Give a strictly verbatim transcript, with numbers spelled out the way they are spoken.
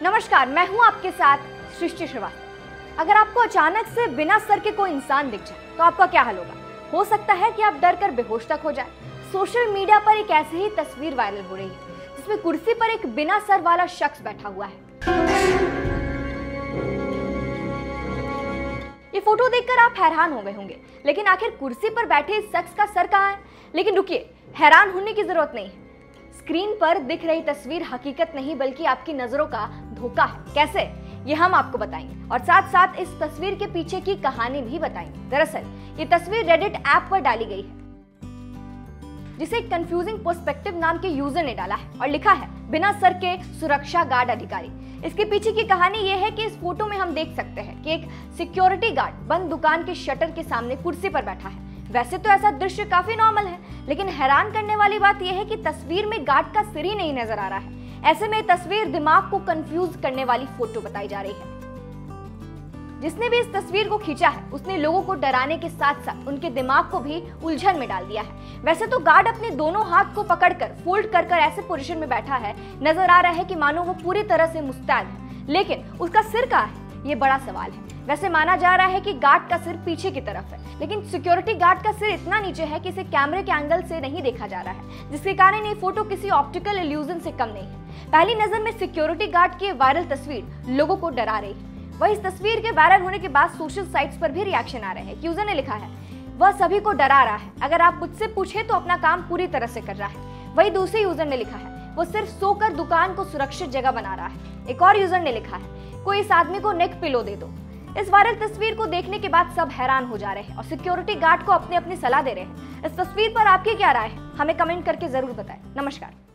नमस्कार, मैं हूं आपके साथ सृष्टि श्रीवास्तव। अगर आपको अचानक से बिना सर के कोई इंसान दिख जाए तो आपका क्या हाल होगा? हो सकता है कि आप डर कर बेहोश तक हो जाए। सोशल मीडिया पर एक ऐसी ही तस्वीर वायरल हो रही है जिसमें कुर्सी पर एक बिना सर वाला शख्स बैठा हुआ है। ये फोटो देखकर आप हैरान हो गए होंगे, लेकिन आखिर कुर्सी पर बैठे इस शख्स का सर कहाँ है? लेकिन रुकिए, हैरान होने की जरूरत नहीं है। स्क्रीन पर दिख रही तस्वीर हकीकत नहीं बल्कि आपकी नजरों का धोखा है। कैसे, ये हम आपको बताएंगे और साथ साथ इस तस्वीर के पीछे की कहानी भी बताएंगे। दरअसल ये तस्वीर रेडिट ऐप पर डाली गई है, जिसे कंफ्यूजिंग पर्सपेक्टिव नाम के यूजर ने डाला है और लिखा है बिना सर के सुरक्षा गार्ड अधिकारी। इसके पीछे की कहानी यह है कि इस फोटो में हम देख सकते हैं कि एक सिक्योरिटी गार्ड बंद दुकान के शटर के सामने कुर्सी पर बैठा है। वैसे तो ऐसा दृश्य काफी नॉर्मल है, लेकिन हैरान करने वाली बात यह है कि तस्वीर में गार्ड का सिर ही नहीं नजर आ रहा है। ऐसे में तस्वीर दिमाग को कंफ्यूज करने वाली फोटो बताई जा रही है। जिसने भी इस तस्वीर को खींचा है उसने लोगों को डराने के साथ साथ उनके दिमाग को भी उलझन में डाल दिया है। वैसे तो गार्ड अपने दोनों हाथ को पकड़कर फोल्ड कर कर ऐसे पोजीशन में बैठा है, नजर आ रहा है कि मानो वो पूरी तरह से मुस्तैद है, लेकिन उसका सिर कहाँ है, ये बड़ा सवाल है। वैसे माना जा रहा है कि गार्ड का सिर पीछे की तरफ है, लेकिन सिक्योरिटी गार्ड का सिर इतना नीचे है कि इसे कैमरे के एंगल से नहीं देखा जा रहा है, जिसके कारण ये फोटो किसी ऑप्टिकल इल्यूजन से कम नहीं है। पहली नजर में सिक्योरिटी गार्ड की वायरल तस्वीर लोगों को डरा रही है। वही इस तस्वीर के वायरल होने के बाद सोशल साइट्स पर भी रिएक्शन आ रहे हैं। यूजर ने लिखा है वह सभी को डरा रहा है, अगर आप मुझसे पूछे तो अपना काम पूरी तरह से कर रहा है। वही दूसरे यूजर ने लिखा है वो सिर्फ सोकर दुकान को सुरक्षित जगह बना रहा है। एक और यूजर ने लिखा है कोई इस आदमी को नेक पिलो दे दो। इस वायरल तस्वीर को देखने के बाद सब हैरान हो जा रहे हैं और सिक्योरिटी गार्ड को अपनी अपनी सलाह दे रहे हैं। इस तस्वीर पर आपकी क्या राय है, हमें कमेंट करके जरूर बताएं। नमस्कार।